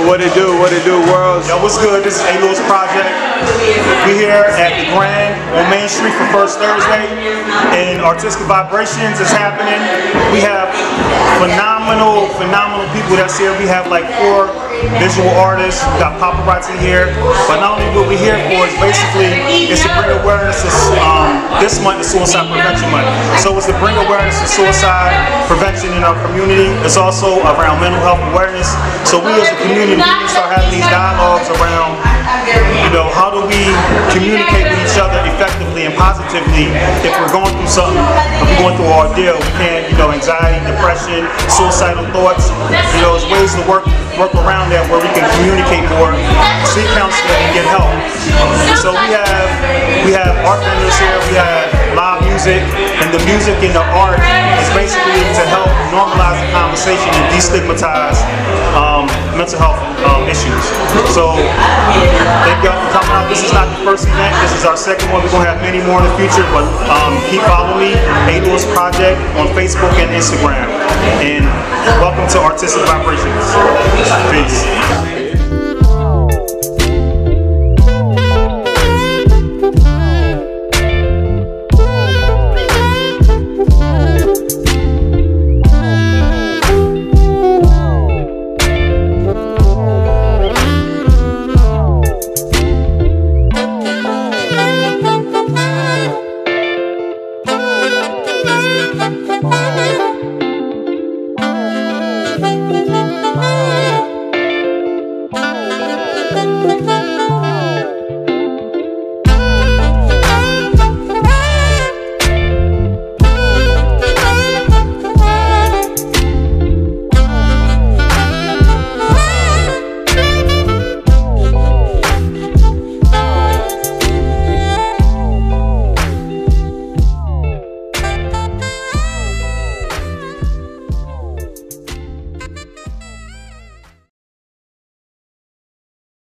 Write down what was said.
What it do, worlds? Yo, what's good? This is A. Lewis Project. We're here at the Grand on Main Street for First Thursday, and Artistic Vibrationz is happening. We have phenomenal people that's here. We have like 4 visual artists. We got paparazzi here. But not only what we're here for is basically is to bring awareness to this month is Suicide Prevention Month. So it's to bring awareness to suicide prevention in our community. It's also around mental health awareness. So we as a community, we need to start having these dialogues around, you know, how do we communicate with each other effectively and positively if we're going through something, if we're going through an ordeal. We can't, you know, anxiety, depression, suicidal thoughts. You know, there's ways to work around that where we can communicate more, seek counseling, and get help. So we have art vendors here, we have live music, and the music and the art is basically to help normalize the conversation and destigmatize mental health issues. So thank y'all for coming out. This is not the first event, this is our second one. We're going to have many more in the future, but keep following me, A. Lewis Project, on Facebook and Instagram. And welcome to Artistic Vibrationz. Peace.